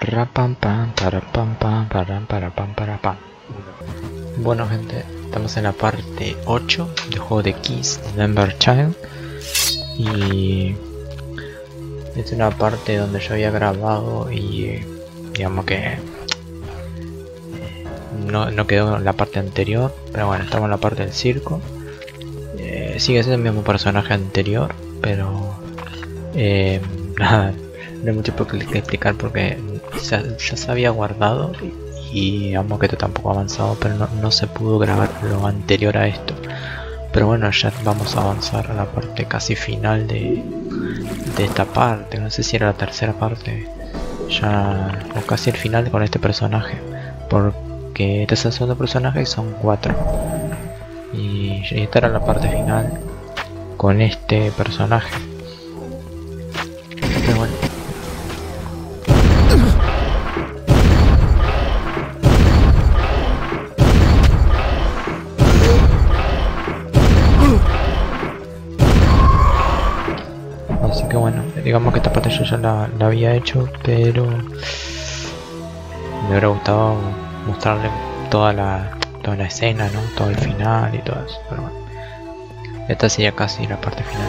Rapam pam para pam pam para pam para pam. Bueno gente, estamos en la parte 8 del juego de Kiss de Ember Child. Y es una parte donde yo había grabado y digamos que no quedó en la parte anterior, pero bueno, estamos en la parte del circo. Sigue siendo el mismo personaje anterior, pero nada, no hay mucho que explicar porque ya se había guardado y digamos que esto tampoco ha avanzado, pero no se pudo grabar lo anterior a esto. Pero bueno, ya vamos a avanzar a la parte casi final de esta parte. No sé si era la tercera parte ya, o casi el final con este personaje, porque este es el segundo personaje y son 4. Y esta era la parte final con este personaje. Pero bueno, así que bueno, digamos que esta parte yo ya la había hecho, pero me hubiera gustado mostrarle toda la escena, ¿no? Todo el final y todo eso. Pero bueno, esta sería casi la parte final.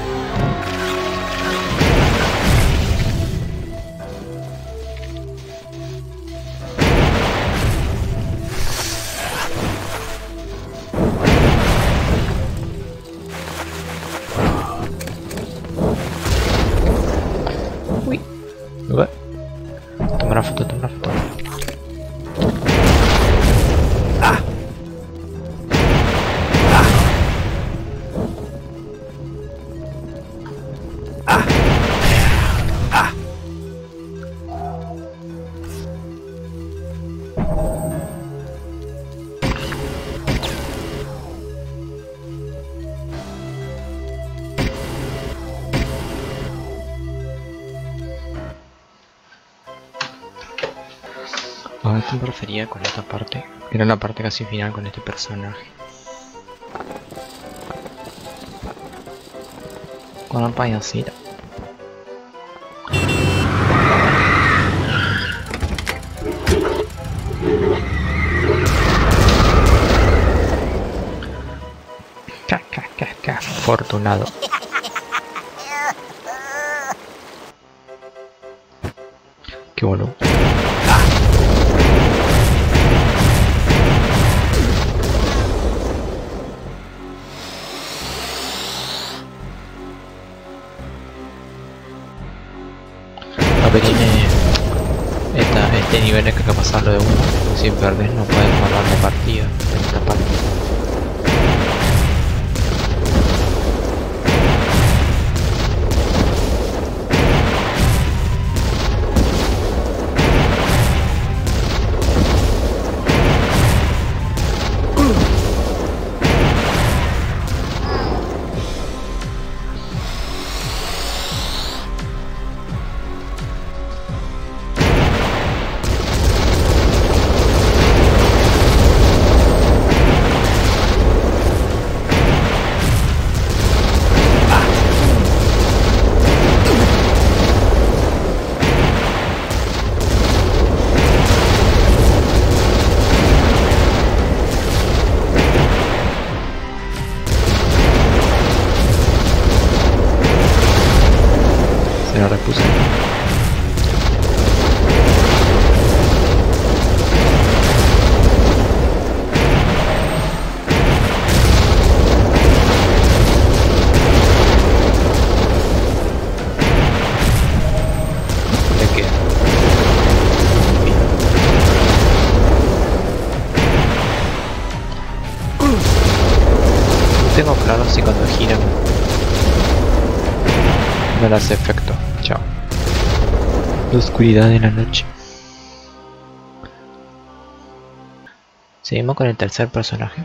Uy, toma una foto, toma una foto. A esto me refería con esta parte. Era la parte casi final con este personaje. Con la payasita. Afortunado. Qué boludo. Lo que tiene este nivel es que hay que pasarlo de uno. Si perdés no puedes guardar la partida en esta parte. Se lo repuse. ¿De qué? Tengo claro si cuando giran no le hace efecto. Chao. La oscuridad de la noche. Seguimos con el tercer personaje.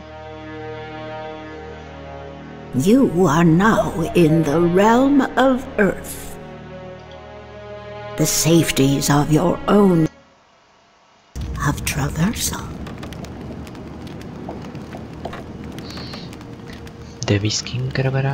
You are now in the realm of Earth. The safeties of your own have traversal. The Beast King creo que era.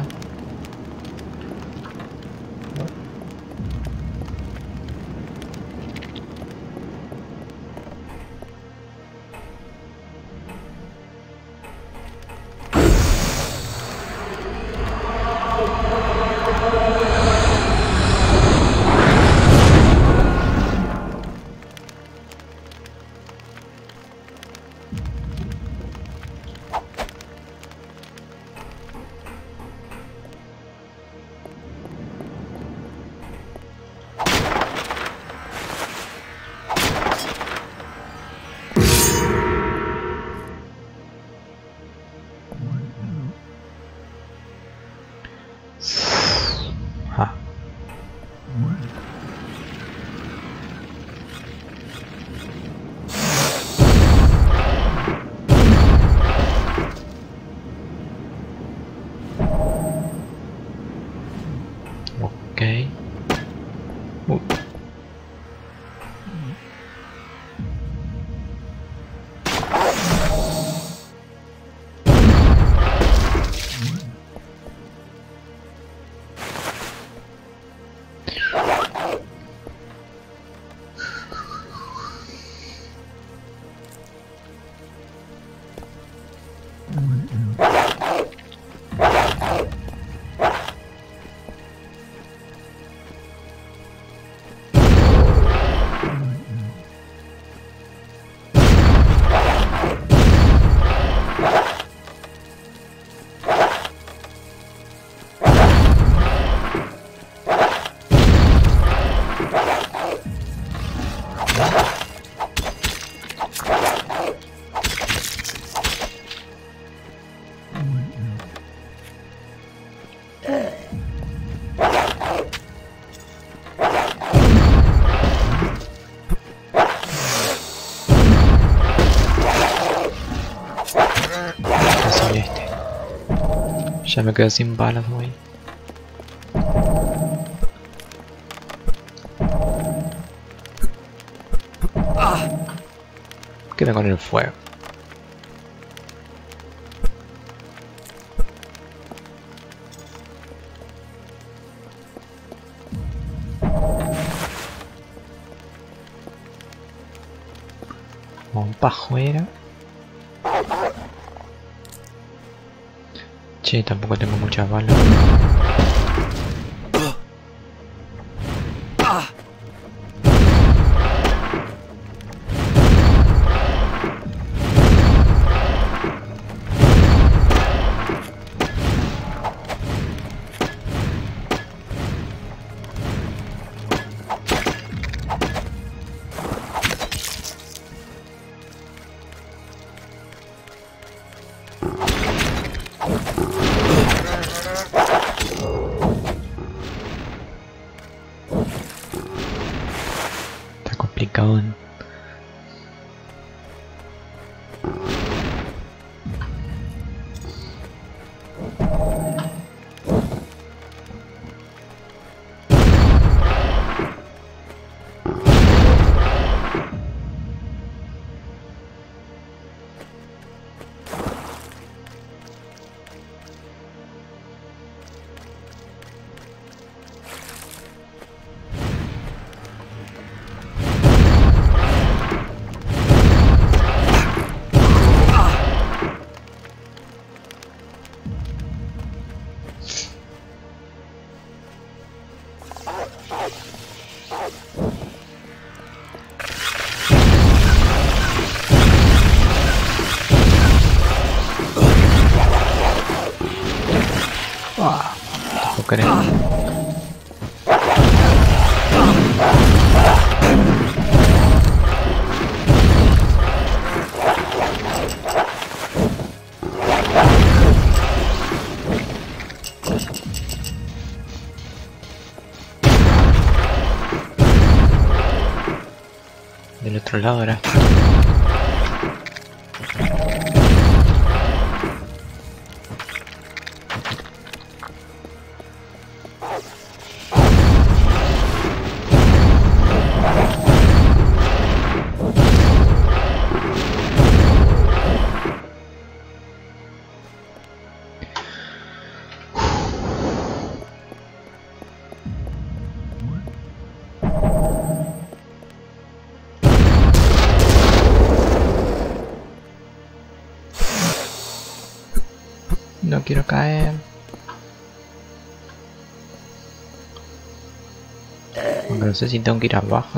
Así este. Ya me quedo sin balas, güey. Queda con el fuego. Vamos para afuera. Che, tampoco tengo muchas balas. Está complicado, ¿no? No creo. Del otro lado era. No quiero caer. Aunque no sé si tengo que ir abajo.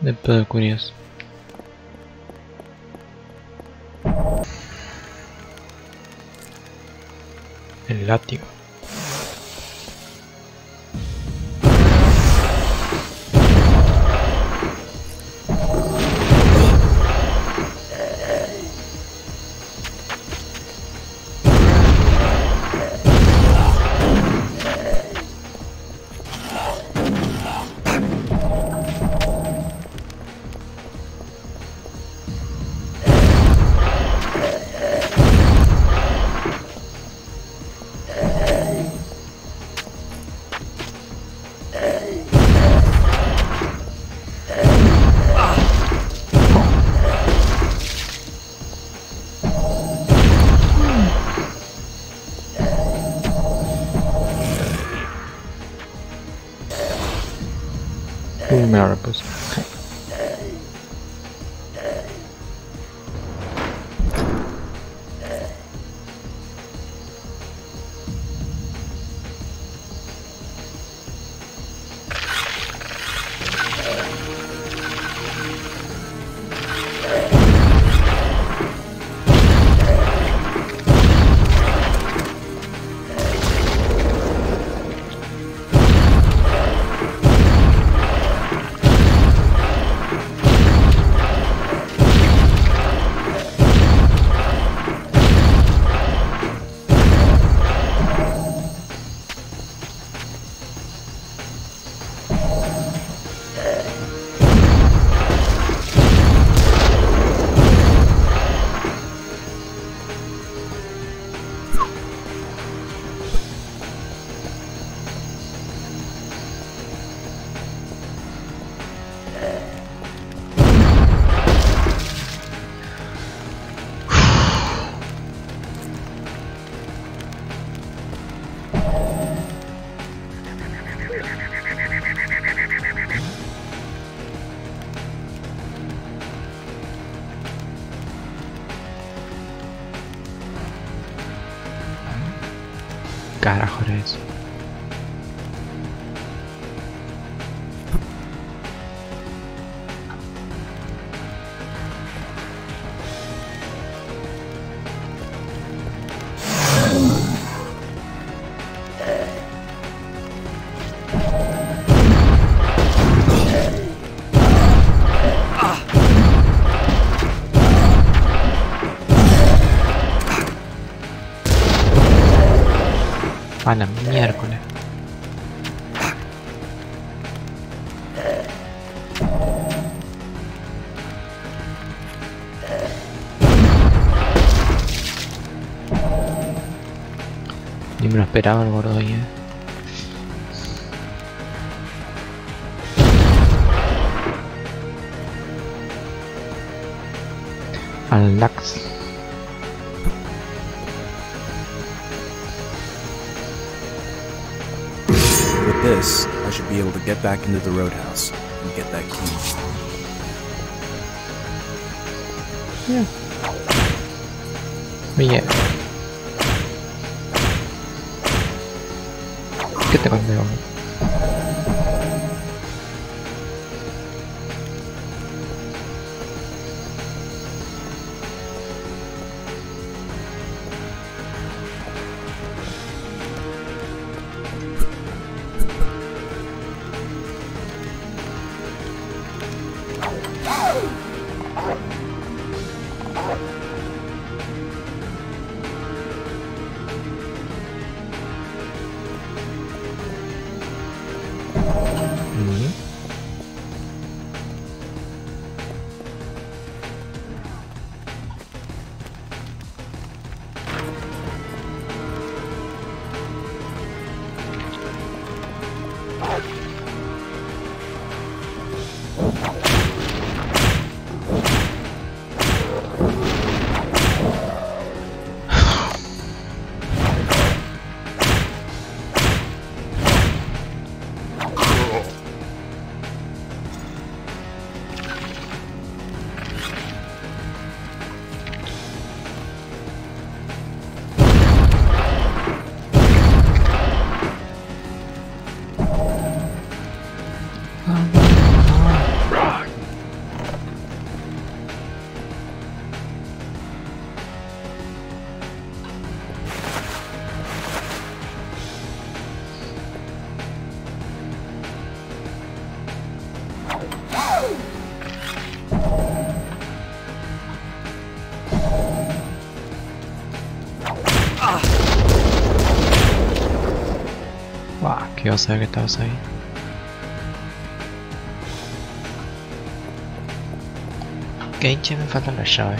de pedo curioso. El látigo. Me la repuse. Carajo era eso. A la miércoles. Ni me lo esperaba el gordo ahí, Al Lax. With this, I should be able to get back into the roadhouse and get that key. Yeah. Bien. ¿Qué te consigo? Que iba a saber que estabas ahí. Ok, che, me falta la llave.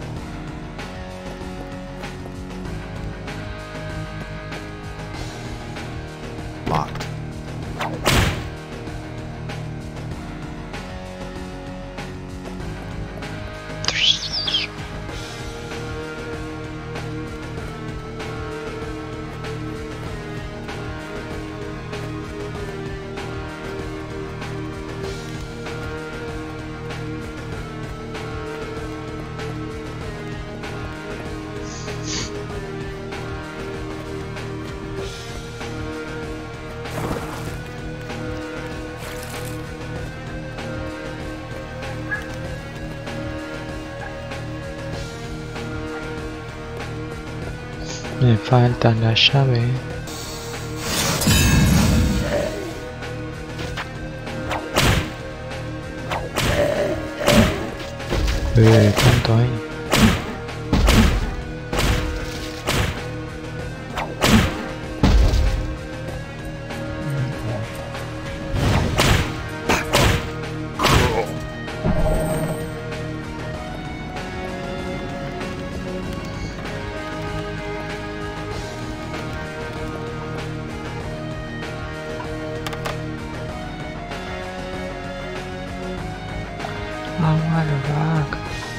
Locked. Me falta la llave. ¿Cuánto hay? I wanna rock.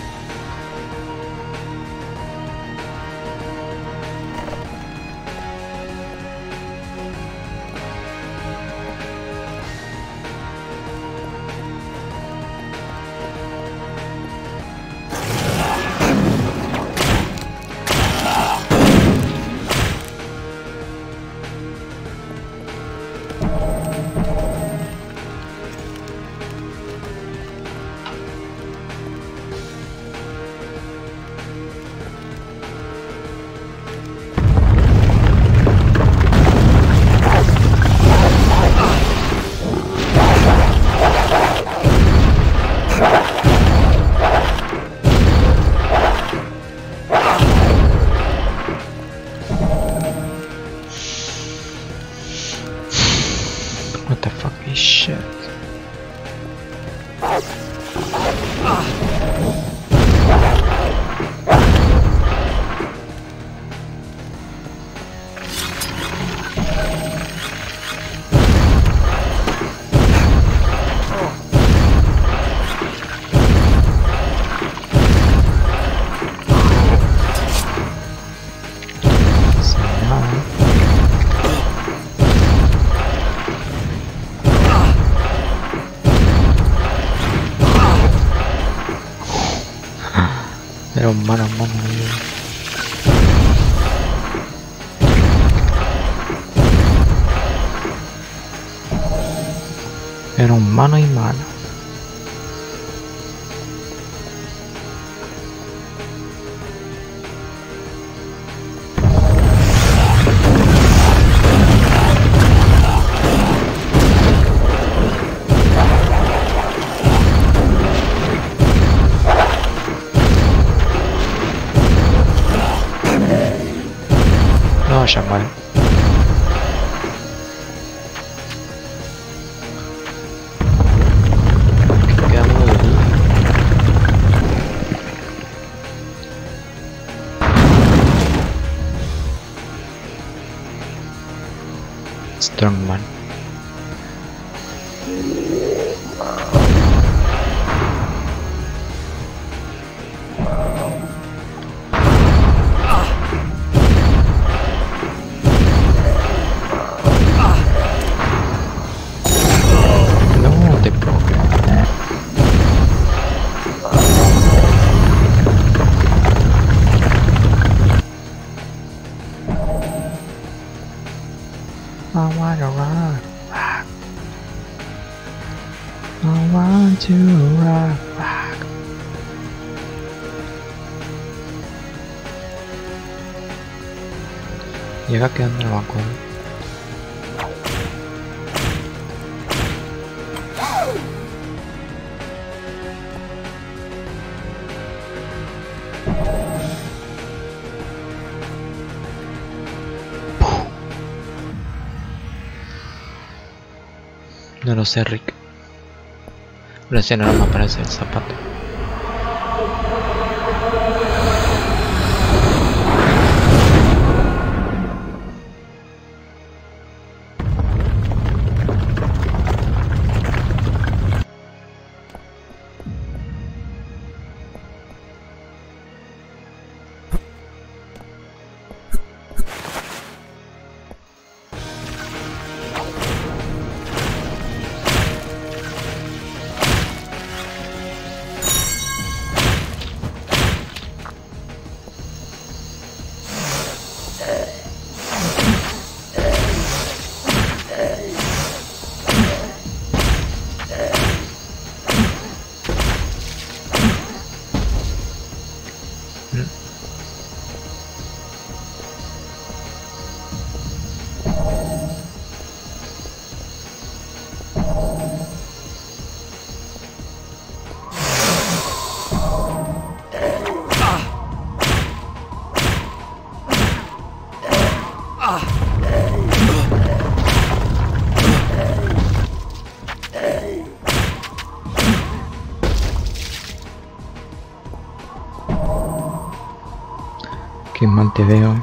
What the fuck is shit? Era un mano a mano. Era un mano y mano. No vaya mal. Quedamos de luz. Strongman. No te puedo creer. I wanna rock. I want to rock. Y acá quedando en el banco. No lo sé, Rick. Recién ahora me aparece el zapato. Qué mal te veo.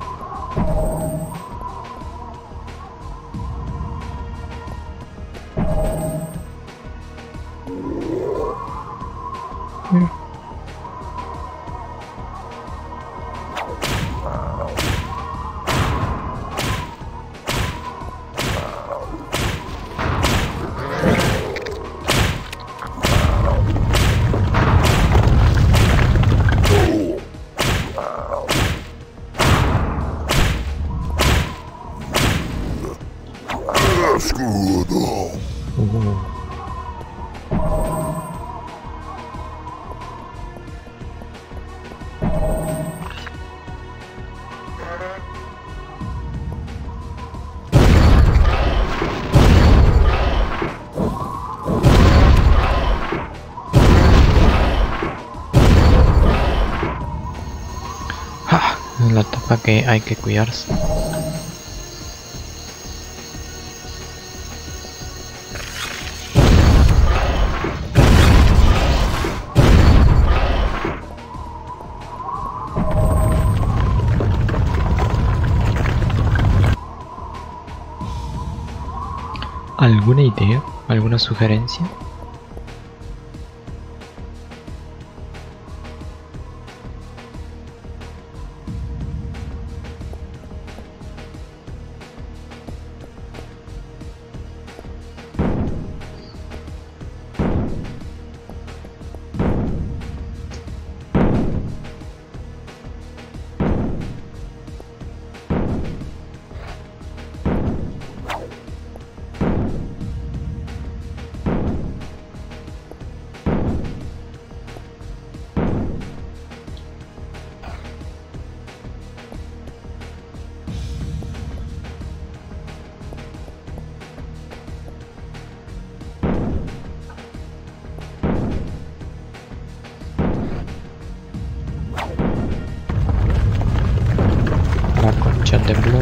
La etapa que hay que cuidarse. ¿Alguna idea? ¿Alguna sugerencia? La concha de Blue.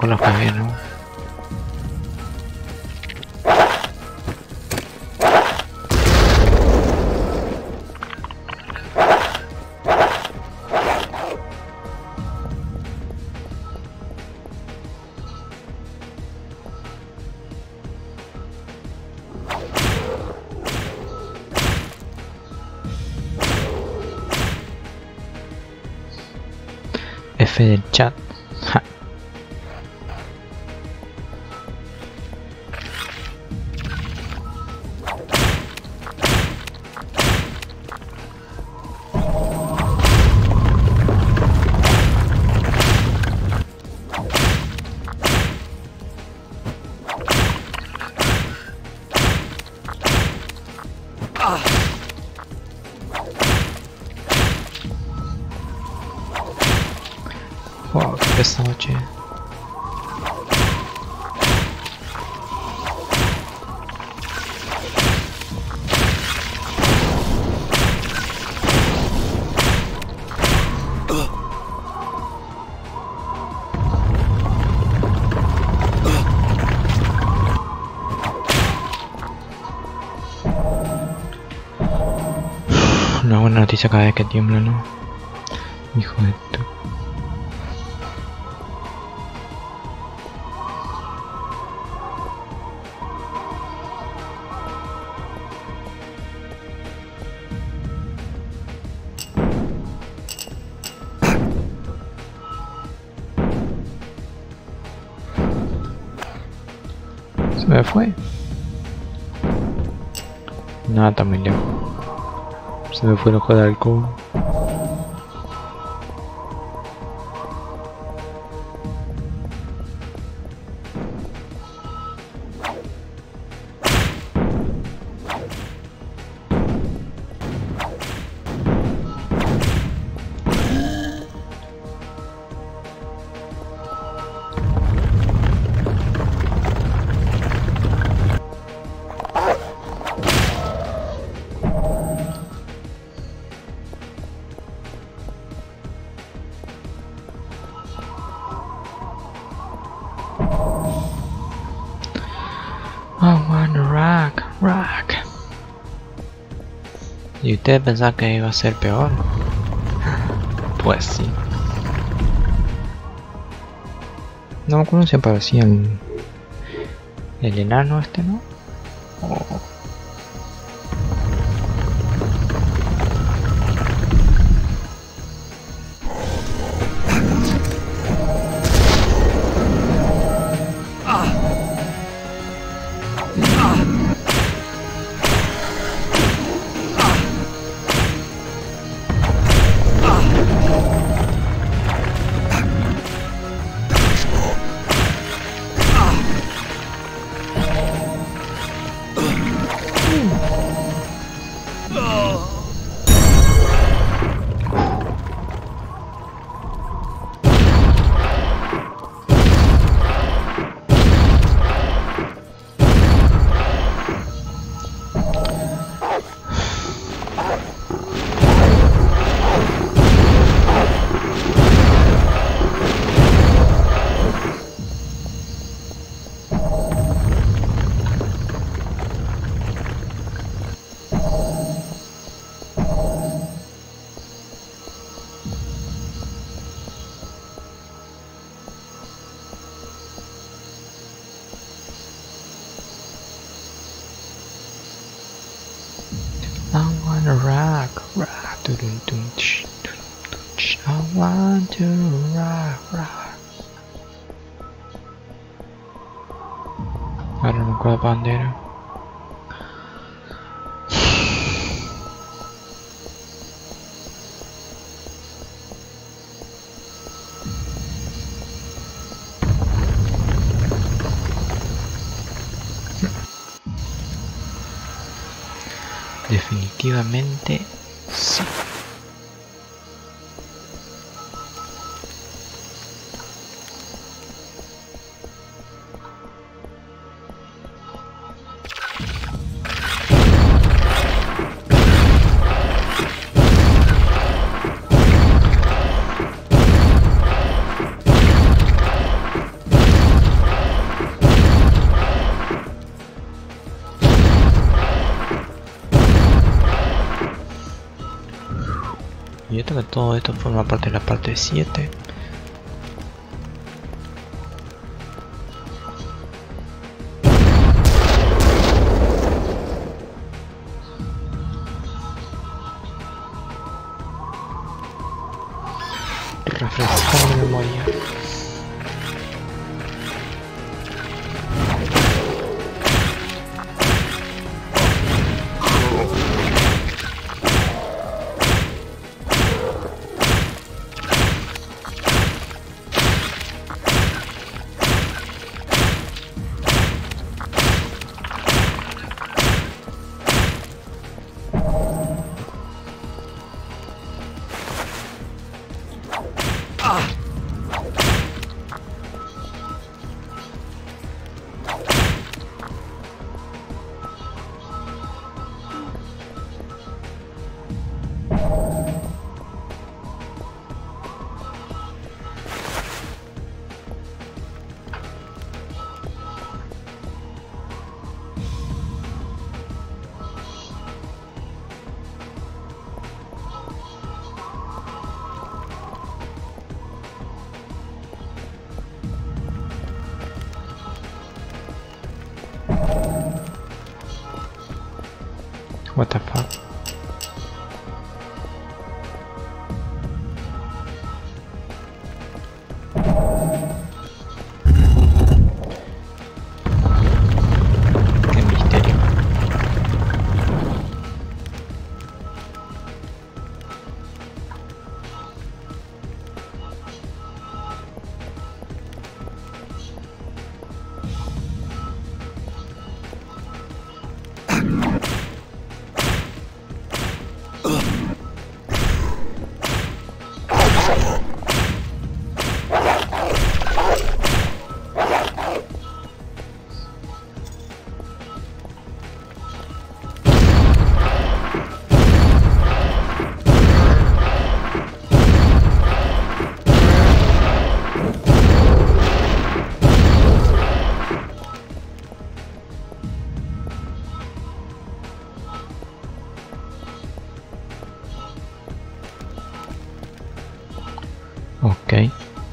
mejor los cagué, ¿no? F del chat. Ja. Wow, qué pesado, che. Una buena noticia cada vez que tiembla, ¿no? Hijo de tu... Se me fue. Nada, está muy lejos. Se me fue el ojo de halcón. I wanna rock, rock. ¿Y usted pensaba que iba a ser peor? Pues sí. No me acuerdo si aparecía el enano este, ¿no? Oh. I wanna rock, rock, dun dun dun ch, dun dun ch. I want to rock, rock. Ahora no me acuerdo para dónde era. Definitivamente sí. Y esto que todo esto forma parte de la parte 7. Refrescar mi memoria. What the fuck? Qué misterio. Ok.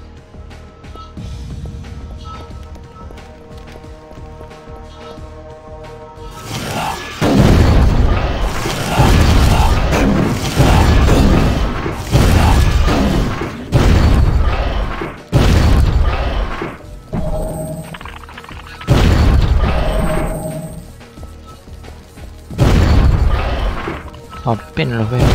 Apenas los veo.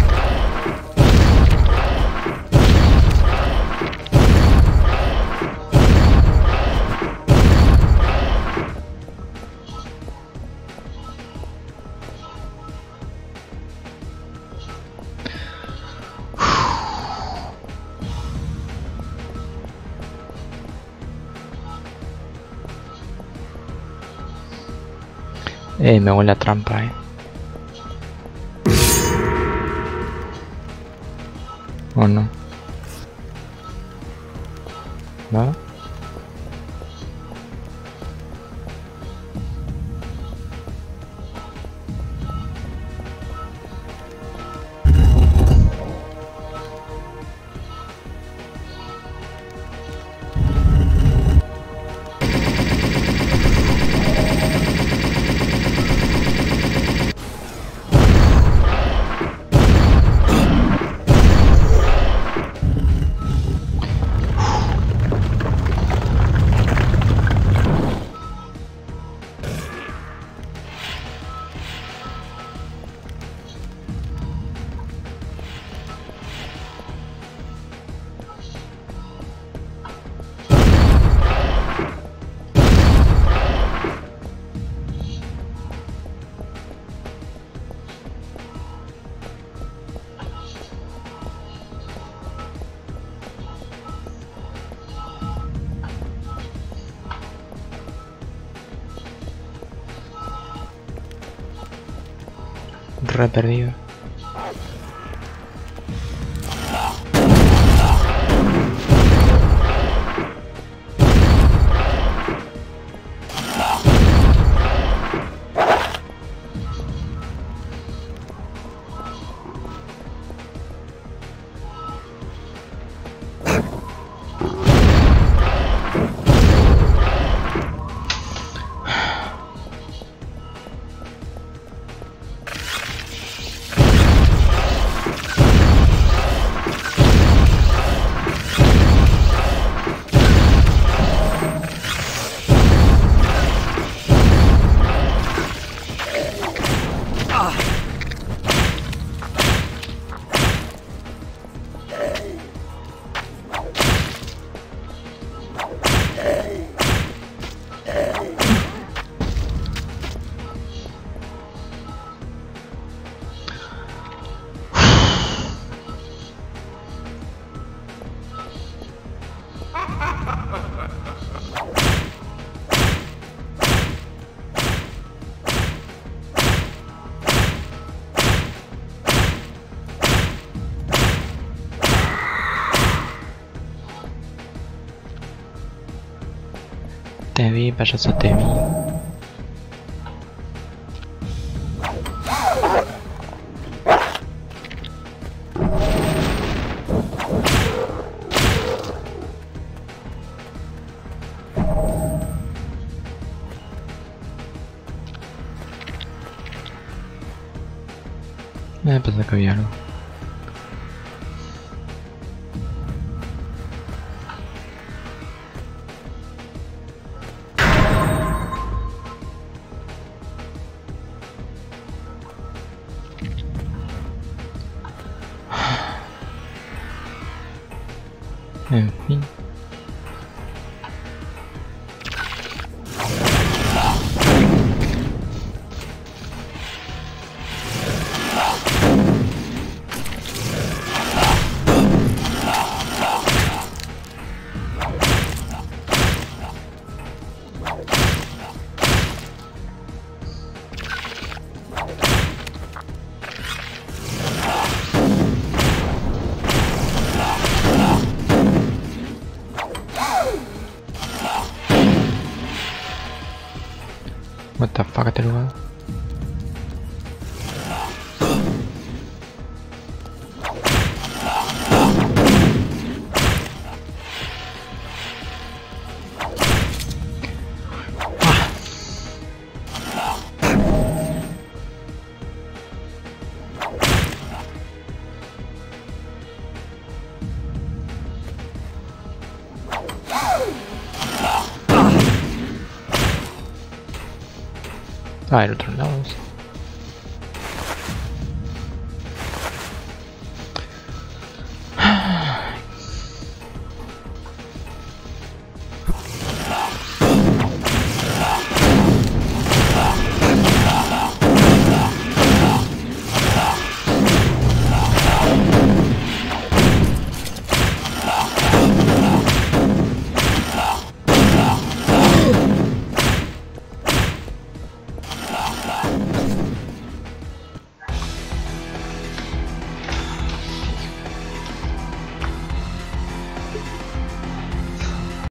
Me hago la trampa, ¿O no? ¿Nada? Re perdido. Te vi, payaso, te vi. Me pensé que había algo. En fin. What the fuck, este lugar. Ah, el otro lado.